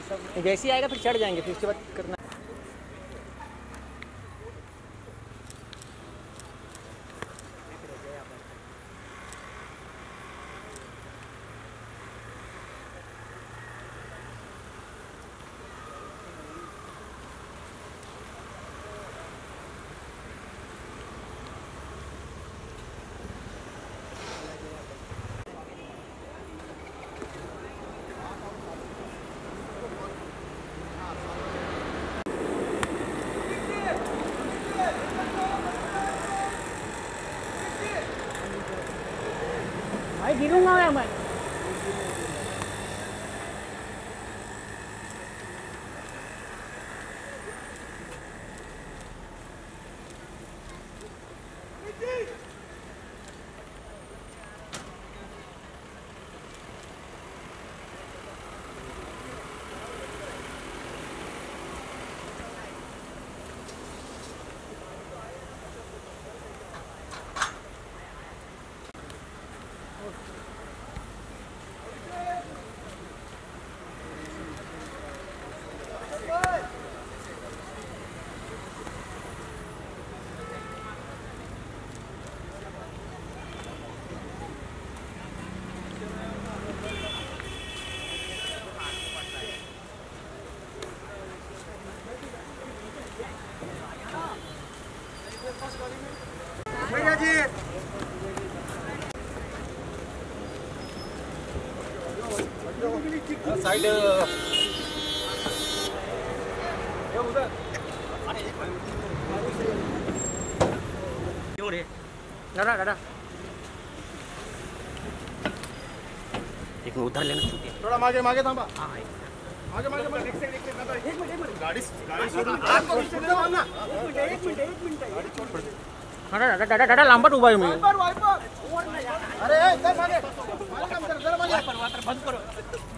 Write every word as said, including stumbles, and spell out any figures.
जैसे ही आएगा फिर चढ़ जाएंगे, फिर उसके बाद करना। भाई गिरूंगा यार मैं। भैया जी साइड उधर क्यों रे दादा दादा एक उधर लेना छूटे थोड़ा मागे मागे थांबा। हाँ आगे मागे मागे एक सेकंड एक सेकंड एक मिनट एक मिनट गाड़ी गाड़ी छोड़ आपको छोड़ दो ना एक मिनट एक मिनट एक मिनट गाड़ी छोड़ पड़ दादा दादा दादा दादा लांबट उभा आहे मी। वाइपर वाइपर अरे इधर मागे मागे काम कर जरा मागे वाइपर वाटर बंद करो।